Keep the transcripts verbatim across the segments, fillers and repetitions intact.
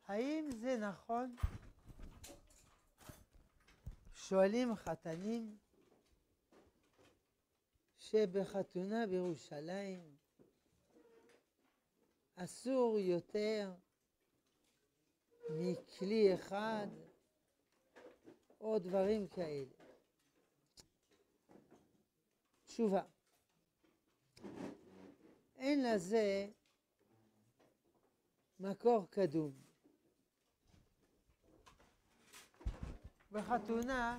האם זה נכון? שואלים חתנים שבחתונה בירושלים אסור יותר מכלי אחד או דברים כאלה. תשובה, אין לזה מקור קדום. בחתונה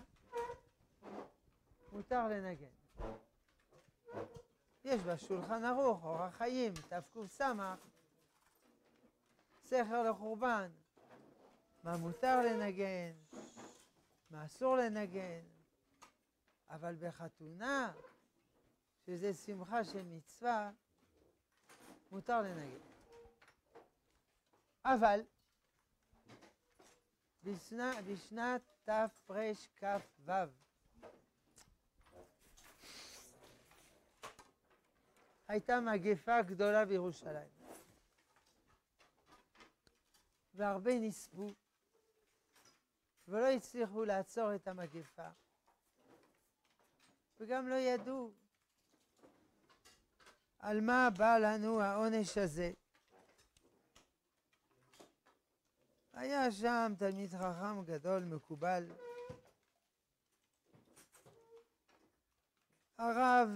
מותר לנגן. יש בשולחן ערוך, אורח חיים, תקס, סכר לחורבן, מה מותר לנגן, מה אסור לנגן. אבל בחתונה, שזה שמחה של מצווה, מותר לנגן. אבל בשנה, בשנת תרכ"ו הייתה מגפה גדולה בירושלים, והרבה נספו ולא הצליחו לעצור את המגפה, וגם לא ידעו על מה בא לנו העונש הזה. היה שם תלמיד חכם גדול מקובל, הרב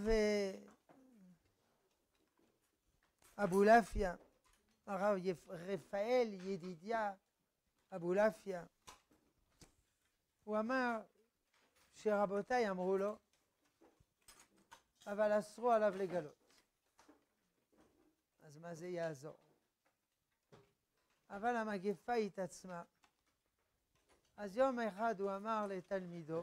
אבולעפיה, הרב רפאל ידידיה אבולעפיה. הוא אמר שרבותיי אמרו לו, אבל אסרו עליו לגלות. אז מה זה יעזור? אבל המגפה התעצמה. אז יום אחד הוא אמר לתלמידו,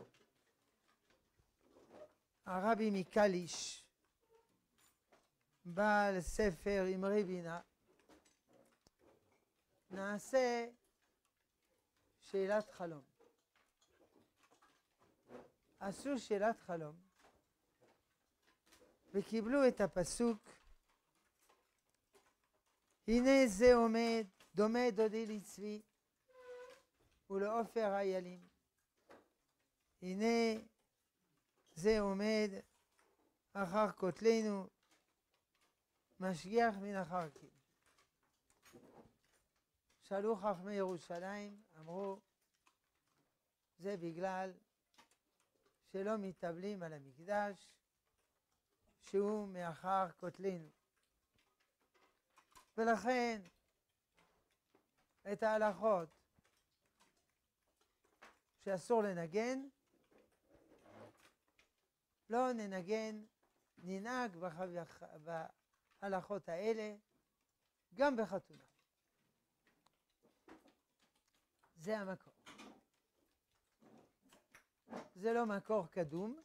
הרבי מקליש, בעל ספר אמרי בינה, נעשה שאלת חלום. עשו שאלת חלום וקיבלו את הפסוק, הנה זה עומד דומה דודי לצבי ולעופר איילים, הנה זה עומד אחר כותלנו משגיח מן החרקים. שאלו חכמי ירושלים, אמרו, זה בגלל שלא מתאבלים על המקדש שהוא מאחר כותלנו, ולכן את ההלכות שאסור לנגן לא ננגן, ננהג בהלכות האלה גם בחתונה. זה המקור. זה לא מקור קדום,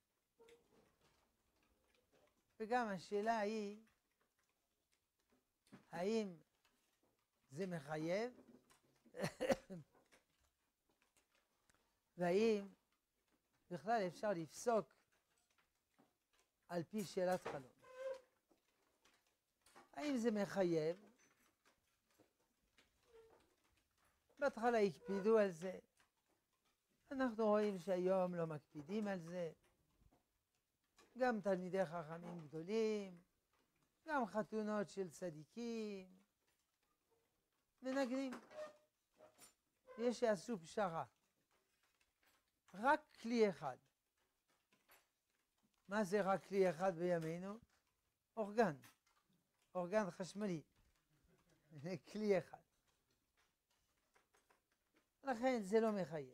וגם השאלה היא האם זה מחייב והאם בכלל אפשר לפסוק על פי שאלת חלום. האם זה מחייב? בהתחלה הקפידו על זה, אנחנו רואים שהיום לא מקפידים על זה, גם תלמידי חכמים גדולים, גם חתונות של צדיקים מנגנים. יש שעשו פשרה, רק כלי אחד. מה זה רק כלי אחד בימינו? אורגן, אורגן חשמלי, כלי אחד. לכן זה לא מחייב.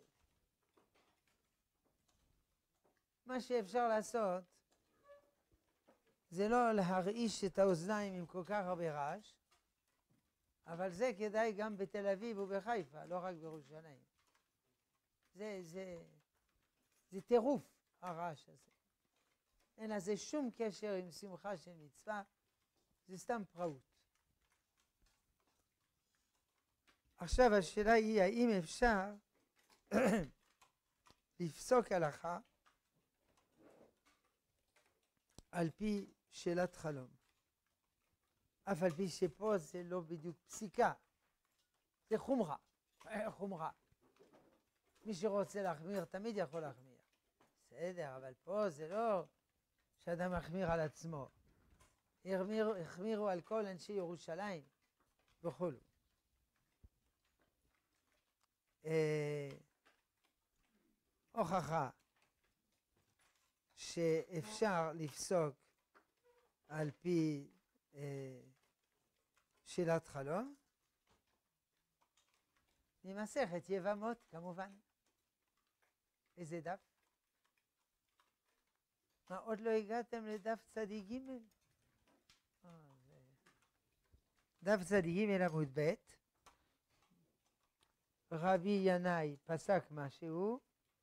מה שאפשר לעשות זה לא להרעיש את האוזניים עם כל כך הרבה רעש, אבל זה כדאי גם בתל אביב ובחיפה, לא רק בירושלים. זה, זה, זה טירוף הרעש הזה. אין לזה שום קשר עם שמחה של מצווה, זה סתם פראות. עכשיו השאלה היא, האם אפשר לפסוק הלכה על פי שאלת חלום, אף על פי שפה זה לא בדיוק פסיקה, זה חומרה, חומרה. מי שרוצה להחמיר תמיד יכול להחמיר. בסדר, אבל פה זה לא שאדם מחמיר על עצמו. החמירו, החמירו על כל אנשי ירושלים וכולו. אה, הוכחה שאפשר לפסוק על פי אה, שאלת חלום, ממסכת יבמות כמובן. איזה דף? מה, עוד לא הגעתם לדף צדיק ג'? דף צדיק ג' עמוד ב', רבי ינאי פסק משהו,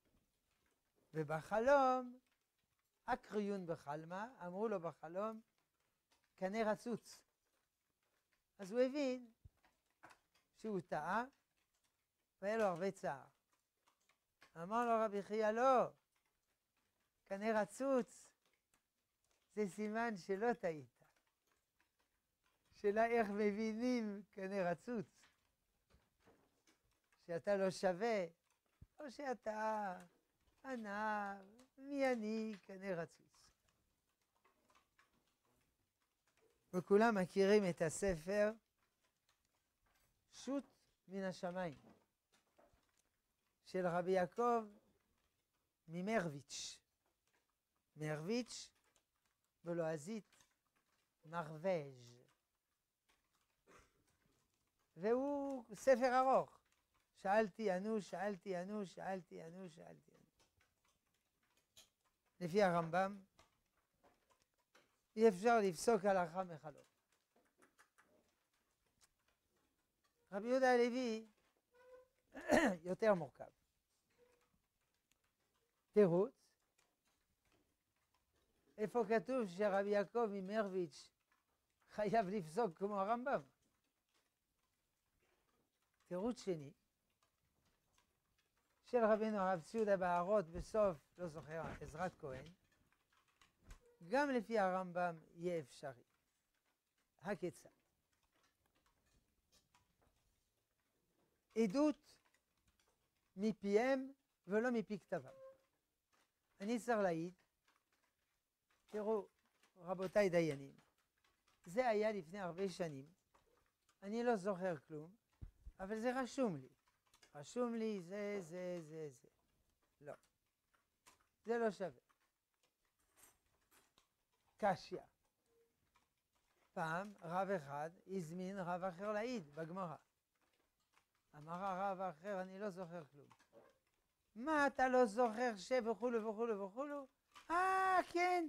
ובחלום, אקריון בחלמה, אמרו לו בחלום, קנה רצוץ. אז הוא הבין שהוא טעה, והיה לו הרבה צער. אמר לו רבי חייא, לא, קנה רצוץ, זה סימן שלא טעית. שאלה איך מבינים קנה רצוץ. שאתה לא שווה, או שאתה ענב, מי אני קנה רצוץ. וכולם מכירים את הספר שו"ת מן השמיים של רבי יעקב ממרוויץ'. מרוויץ' בלועזית מרווז', והוא ספר ארוך. שאלתי ענו, שאלתי ענו, שאלתי ענו, שאלתי ענו. לפי הרמב"ם, אי אפשר לפסוק הלכה מחלום. רבי יהודה הלוי יותר מורכב. תירוץ, איפה כתוב שרבי יעקב ממרוויץ' חייב לפסוק כמו הרמב"ם? תירוץ שני, של רבינו הרב ציודה בהערות בסוף, לא זוכר, עזרת כהן, גם לפי הרמב"ם יהיה אפשרי. הכיצד? עדות מפיהם ולא מפי כתבם. אני צריך להעיד, תראו, רבותיי דיינים, זה היה לפני הרבה שנים, אני לא זוכר כלום, אבל זה רשום לי. רשום לי זה, זה, זה, זה. לא. זה לא שווה. קשיא. פעם רב אחד הזמין רב אחר להעיד בגמרא. אמר הרב האחר, אני לא זוכר כלום. מה אתה לא זוכר שבכולו וכולו וכולו? אה, כן.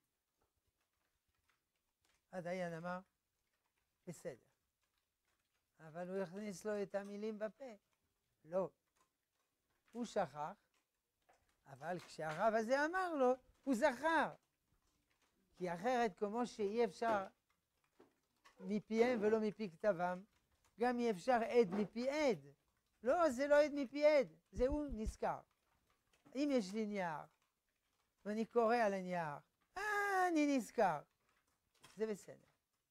הדיין אמר, בסדר. אבל הוא הכניס לו את המילים בפה. לא. הוא שכח, אבל כשהרב הזה אמר לו, הוא זכר. כי אחרת, כמו שאי אפשר מפיהם ולא מפי כתבם, גם אי אפשר עד מפי עד. לא, זה לא עד מפי עד, זה הוא נזכר. אם יש לי נייר, ואני קורא על הנייר, אה, אני נזכר. זה בסדר.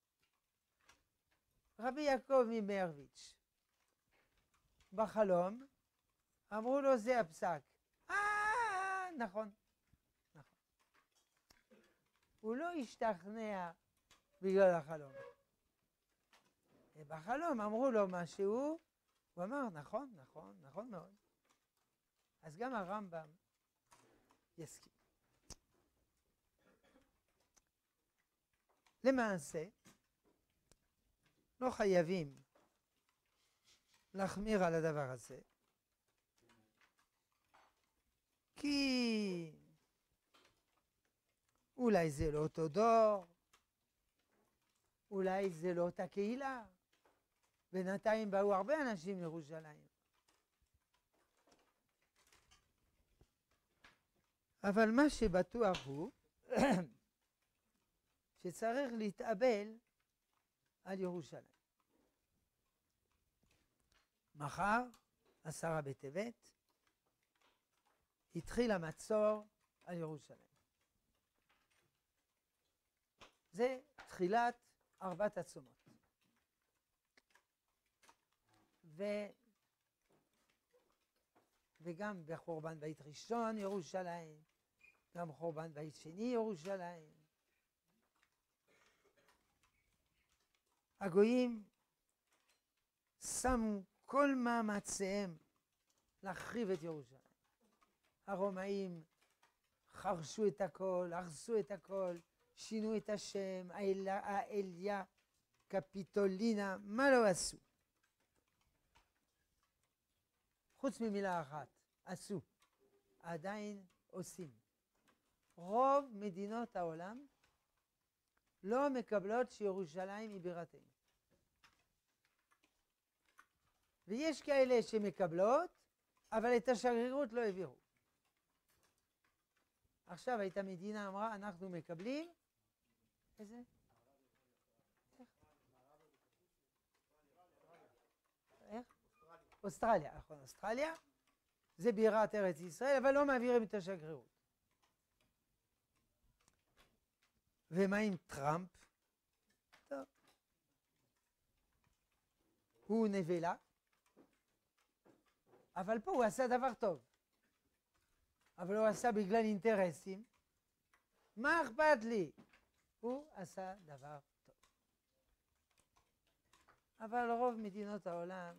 רבי יעקב ממרוויץ' בחלום, אמרו לו זה הפסק. אה, נכון, נכון. הוא לא השתכנע בגלל החלום. בחלום אמרו לו משהו, הוא אמר נכון, נכון, נכון מאוד. אז גם הרמב"ם יסכים. למעשה, לא חייבים להחמיר על הדבר הזה, כי אולי זה לא אותו דור, אולי זה לא אותה קהילה. בינתיים באו הרבה אנשים לירושלים. אבל מה שבטוח הוא שצריך להתאבל על ירושלים. מחר, עשרה בטבת, התחיל המצור על ירושלים. זה תחילת ארבעת הצומות. ו... וגם בחורבן בית ראשון ירושלים, גם חורבן בית שני ירושלים. הגויים שמו כל מאמציהם להחריב את ירושלים. הרומאים חרשו את הכל, הרסו את הכל, שינו את השם, האליה, קפיטולינה, מה לא עשו? חוץ ממילה אחת, עשו, עדיין עושים. רוב מדינות העולם לא מקבלות שירושלים היא בירתנו. ויש כאלה שמקבלות, אבל את השגרירות לא העבירו. עכשיו הייתה מדינה אמרה, אנחנו מקבלים, איזה? איך? אוסטרליה, נכון, אוסטרליה, זה בירת ארץ ישראל, אבל לא מעבירים את השגרירות. ומה עם טראמפ? טוב. הוא נבלה, אבל פה הוא עשה דבר טוב. אבל הוא עשה בגלל אינטרסים. מה אכפת לי? הוא עשה דבר טוב. אבל רוב מדינות העולם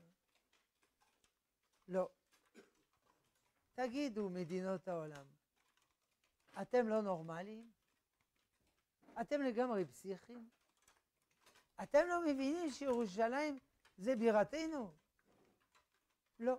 לא. תגידו מדינות העולם, אתם לא נורמליים? אתם לגמרי פסיכיים? אתם לא מבינים שירושלים זה בירתנו? לא.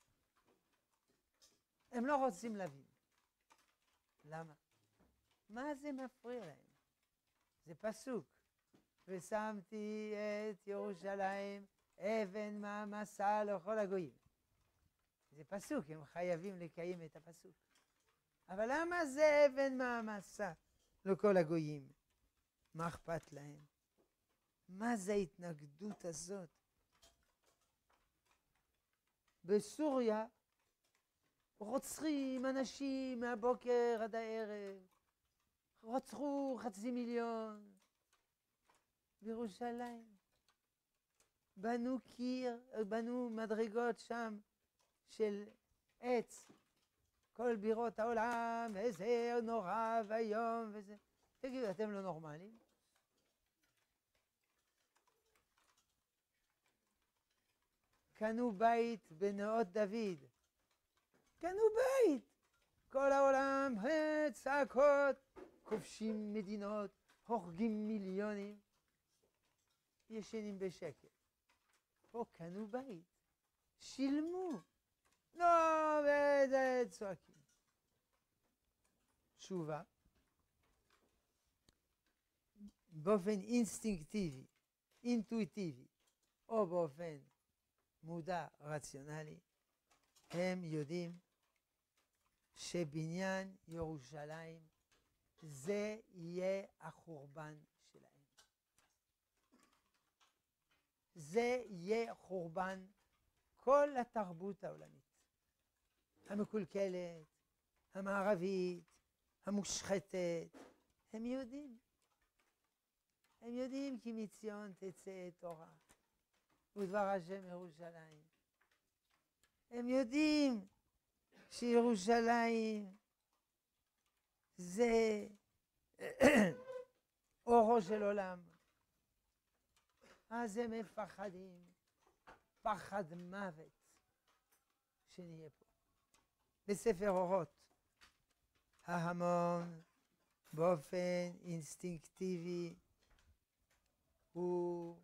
הם לא רוצים להבין. למה? מה זה מפריע להם? זה פסוק. ושמתי את ירושלים אבן מעמסה לכל הגויים. זה פסוק, הם חייבים לקיים את הפסוק. אבל למה זה אבן מעמסה לכל הגויים? מה אכפת להם? מה זה ההתנגדות הזאת? בסוריה רוצחים אנשים מהבוקר עד הערב. רוצחו חצי מיליון. בירושלים. בנו קיר, בנו מדרגות שם של עץ. כל בירות העולם, איזה נורא והיום וזה. תגידו, אתם לא נורמלים? קנו בית בנאות דוד. קנו בית. כל העולם, צעקות, כובשים מדינות, הורגים מיליונים. ישנים בשקט. פה קנו בית. שילמו. לא, וזה צועקים. תשובה. באופן אינסטינקטיבי, אינטואיטיבי, או באופן מודע, רציונלי, הם יודעים שבניין ירושלים זה יהיה החורבן שלהם. זה יהיה חורבן כל התרבות העולמית. המקולקלת, המערבית, המושחתת, הם יודעים. הם יודעים כי מציון תצא תורה, ודבר השם ירושלים. הם יודעים שירושלים זה אורו של עולם. אז הם מפחדים, פחד מוות שנהיה פה. בספר אורות, ההמון באופן אינסטינקטיבי הוא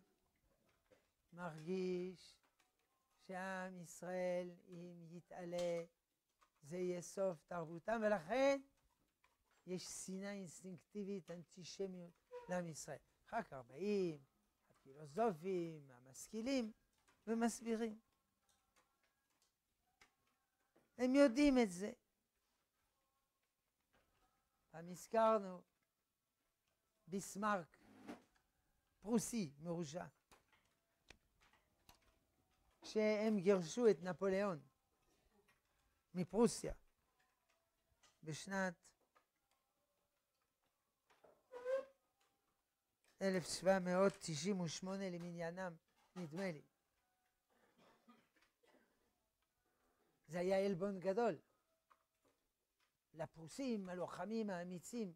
מרגיש שעם ישראל, אם יתעלה, זה יהיה סוף תרבותם, ולכן יש שנאה אינסטינקטיבית, אנטישמיות לעם ישראל. אחר כך באים הפילוסופים, המשכילים, ומסבירים. הם יודעים את זה. פעם הזכרנו ביסמרק, פרוסי, מרושע. כשהם גירשו את נפוליאון מפרוסיה בשנת אלף שבע מאות תשעים ושמונה למניינם, נדמה לי. זה היה עלבון גדול. לפרוסים, הלוחמים האמיצים.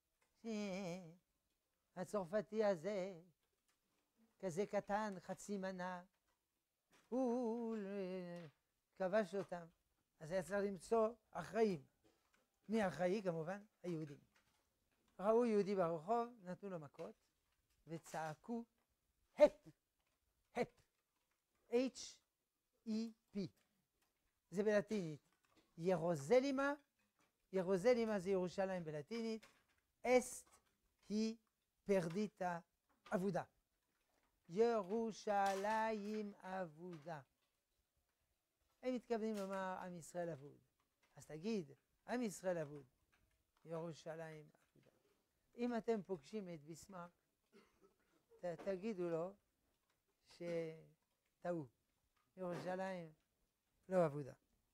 הצרפתי הזה, כזה קטן, חצי מנה, הוא כבש אותם. אז היה צריך למצוא אחראים. מי אחראי? כמובן, היהודים. ראו יהודי ברחוב, נתנו לו מכות, וצעקו, הפ, הפ, H E P. זה בלטינית. ירוזלימה, ירוזלימה זה ירושלים בלטינית, אסט היא פרדיטה אבודה. ירושלים אבודה. הם מתכוונים לומר עם ישראל אבוד. אז תגיד, עם ישראל אבוד, ירושלים אבודה. אם אתם פוגשים את ביסמרק, ת, תגידו לו שטעו. ירושלים לא אבודה.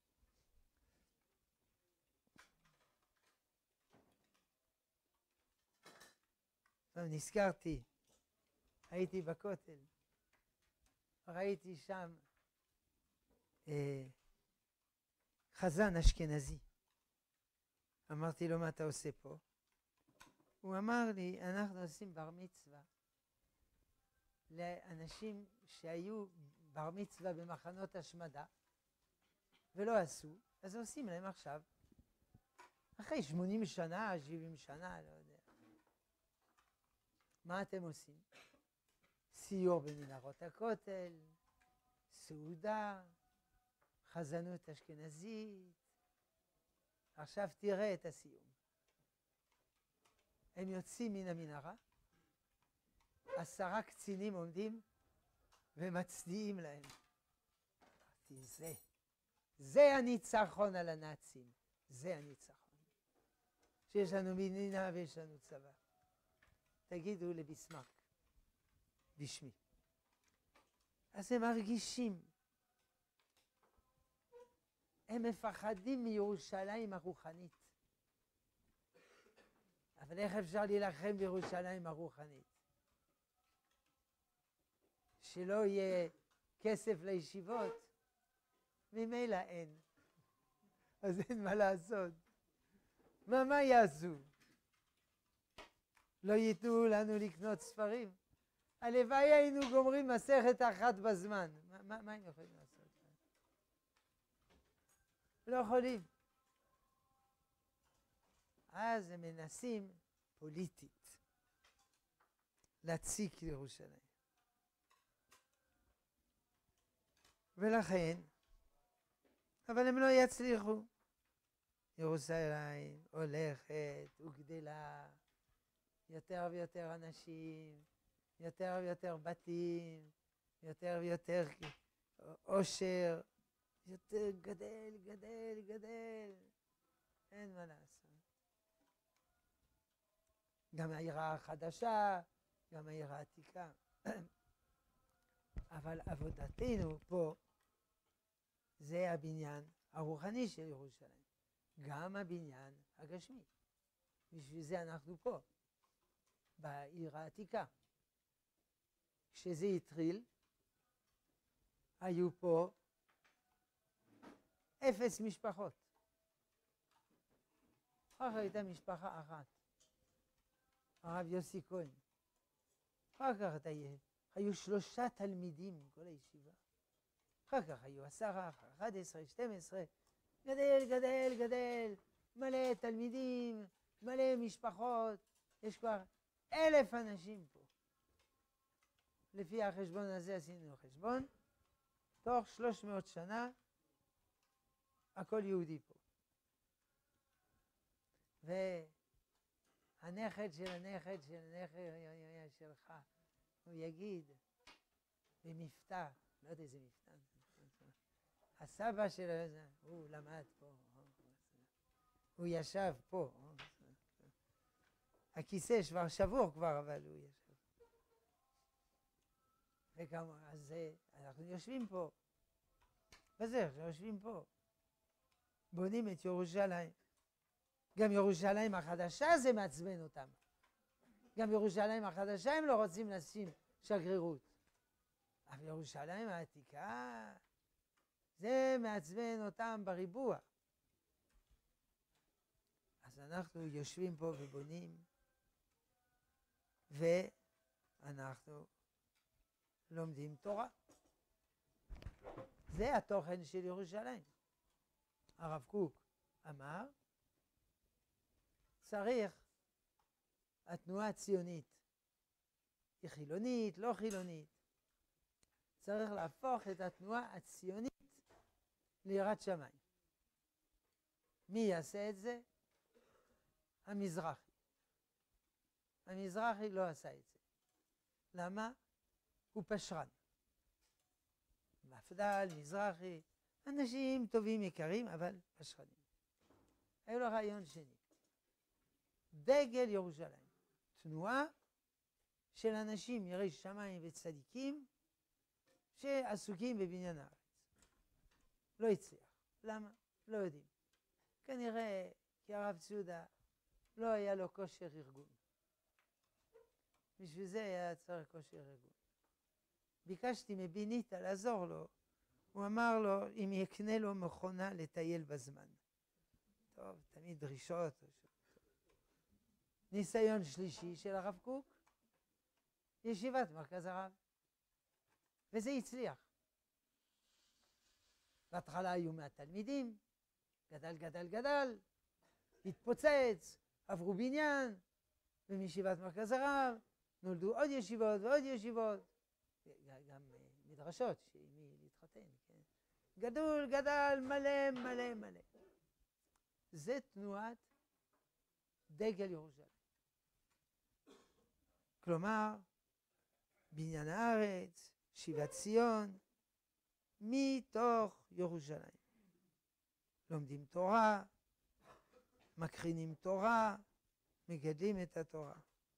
עכשיו נזכרתי, הייתי בכותל, ראיתי שם אה, חזן אשכנזי. אמרתי לו, מה אתה עושה פה? הוא אמר לי, אנחנו עושים בר מצווה לאנשים שהיו בר מצווה במחנות השמדה ולא עשו, אז עושים להם עכשיו. אחרי שמונים שנה, שבעים שנה, לא יודע. מה אתם עושים? סיור במנהרות הכותל, סעודה, חזנות אשכנזית. עכשיו תראה את הסיום. הם יוצאים מן המנהרה, עשרה קצינים עומדים ומצדיעים להם. אמרתי, זה, זה הניצחון על הנאצים, זה הניצחון. שיש לנו מדינה ויש לנו צבא. תגידו לביסמרק, בשמי. אז הם מרגישים, הם מפחדים מירושלים הרוחנית. אבל איך אפשר להילחם בירושלים הרוחנית? שלא יהיה כסף לישיבות? ממילא אין. אז אין מה לעשות. מה, מה יעשו? לא ייתנו לנו לקנות ספרים? הלוואי היינו גומרים מסכת אחת בזמן. מה, מה, מה הם יכולים לעשות? לא יכולים. אז הם מנסים פוליטית להציק לירושלים. ולכן, אבל הם לא יצליחו. ירושלים הולכת וגדלה, יותר ויותר אנשים, יותר ויותר בתים, יותר ויותר עושר, יותר גדל, גדל, גדל. אין מה לעשות. גם העיר החדשה, גם העיר העתיקה. אבל עבודתנו פה זה הבניין הרוחני של ירושלים. גם הבניין הגשמי. בשביל זה אנחנו פה, בעיר העתיקה. כשזה התחיל, היו פה אפס משפחות. אחר כך הייתה משפחה אחת. הרב יוסי כהן. אחר כך היו שלושה תלמידים כל הישיבה. אחר כך היו עשרה, אחד עשרה, שתים עשרה. גדל, גדל, גדל. מלא תלמידים, מלא משפחות. יש כבר אלף אנשים פה. לפי החשבון הזה עשינו חשבון. תוך שלוש מאות שנה, הכל יהודי פה. והנכד של הנכד של הנכד שלך, הוא יגיד, במבטא, לא יודע איזה מבטא, הסבא שלו, הוא למד פה, הוא ישב פה. הכיסא כבר שבור כבר, אבל הוא ישב. וכמו, אז אנחנו יושבים פה. וזהו, יושבים פה. בונים את ירושלים. גם ירושלים החדשה זה מעצבן אותם. גם ירושלים החדשה הם לא רוצים לשים שגרירות. אבל ירושלים העתיקה זה מעצבן אותם בריבוע. אז אנחנו יושבים פה ובונים, ואנחנו לומדים תורה. זה התוכן של ירושלים. הרב קוק אמר, צריך התנועה הציונית, היא חילונית, לא חילונית, צריך להפוך את התנועה הציונית ליראת שמיים. מי יעשה את זה? המזרחי. המזרחי לא עשה את זה. למה? הוא פשרן. מפד"ל, מזרחי, אנשים טובים יקרים, אבל פשרנים. היה לו רעיון שני. דגל ירושלים. תנועה של אנשים יראי שמיים וצדיקים שעסוקים בבניין הארץ. לא הצליח. למה? לא יודעים. כנראה כי הרב צודה לא היה לו כושר ארגון. בשביל זה היה צריך כושר ארגון. ביקשתי מביניתה לעזור לו. הוא אמר לו אם יקנה לו מכונה לטייל בזמן. טוב, תמיד דרישות. ניסיון שלישי של הרב קוק, ישיבת מרכז הרב. וזה הצליח. בהתחלה היו מהתלמידים, גדל, גדל, גדל, התפוצץ, עברו בניין, ומישיבת מרכז הרב נולדו עוד ישיבות ועוד ישיבות, גם מדרשות שעימי להתחתן, כן? גדול, גדל, מלא, מלא, מלא. זה תנועת דגל ירושלים. כלומר, בניין הארץ, שיבת ציון, מתוך ירושלים. לומדים תורה, מקרינים תורה, מגדלים את התורה.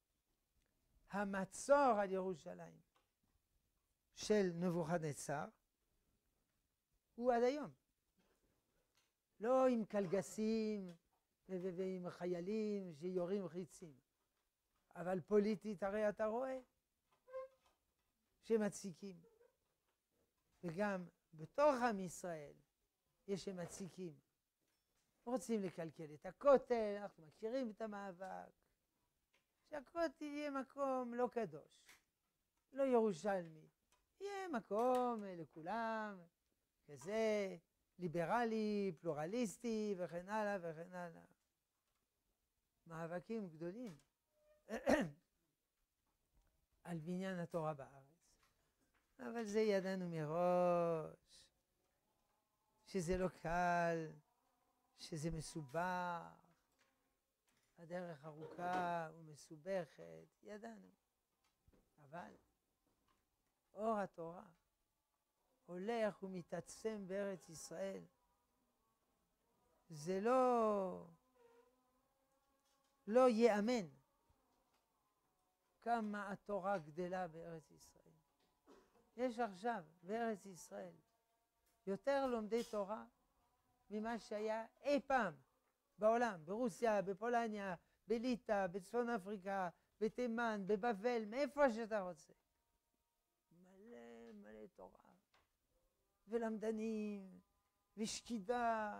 המצור על ירושלים של נבוכדנצר הוא עד היום. לא עם קלגסים ועם חיילים שיורים חיצים, אבל פוליטית הרי אתה רואה שמציקים. וגם בתוך עם ישראל יש שמציקים. רוצים לקלקל את הכותל, אנחנו מכירים את המאבק. שהכותל יהיה מקום לא קדוש, לא ירושלמי. יהיה מקום לכולם, כזה ליברלי, פלורליסטי וכן הלאה וכן הלאה. מאבקים גדולים על בניין התורה בארץ. אבל זה ידענו מראש, שזה לא קל, שזה מסובך, הדרך ארוכה ומסובכת, ידענו. אבל אור התורה הולך ומתעצם בארץ ישראל. זה לא, לא יאמן כמה התורה גדלה בארץ ישראל. יש עכשיו בארץ ישראל יותר לומדי תורה ממה שהיה אי פעם בעולם, ברוסיה, בפולניה, בליטא, בצפון אפריקה, בתימן, בבבל, מאיפה שאתה רוצה. מלא מלא תורה. ולמדנים, ושקידה.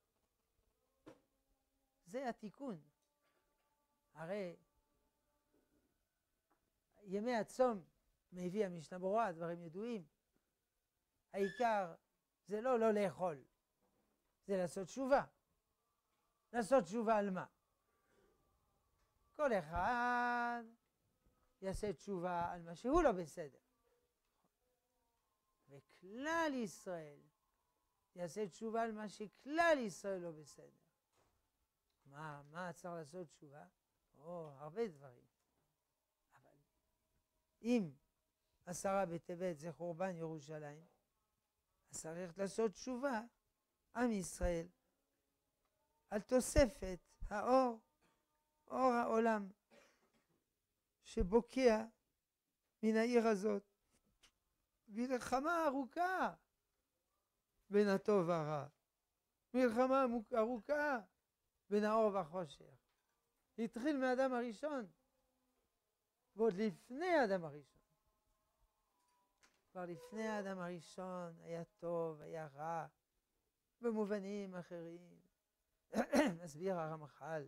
זה התיקון. הרי ימי הצום מביא המשנה ברורה, דברים ידועים. העיקר זה לא לא לאכול, זה לעשות תשובה. לעשות תשובה על מה? כל אחד יעשה תשובה על מה שהוא לא בסדר. וכלל ישראל יעשה תשובה על מה שכלל ישראל לא בסדר. מה, מה צריך לעשות תשובה? או, הרבה דברים. אבל אם עשרה בטבת זה חורבן ירושלים, אז צריך לעשות תשובה, עם ישראל, על תוספת האור, אור העולם, שבוקע מן העיר הזאת. מלחמה ארוכה בין הטוב והרע. מלחמה ארוכה בין האור והחושך. התחיל מהאדם הראשון, ועוד לפני האדם הראשון. כבר לפני האדם הראשון היה טוב, היה רע, במובנים אחרים. מסביר הרמח"ל.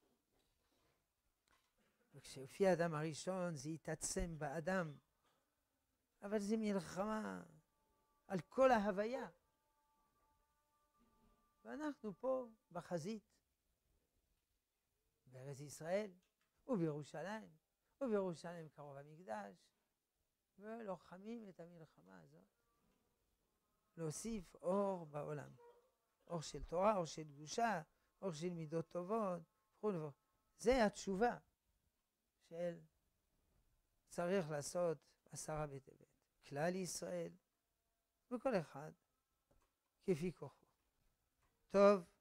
וכשהופיע האדם הראשון זה התעצם באדם, אבל זה מלחמה על כל ההוויה. ואנחנו פה בחזית, בארץ ישראל ובירושלים, ובירושלים קרוב המקדש, ולוחמים את המלחמה הזאת. להוסיף אור בעולם. אור של תורה, אור של קדושה, אור של מידות טובות, וכו'. זה התשובה של צריך לעשות עשרה בטבת. כלל ישראל, וכל אחד כפי כוחו. טוב.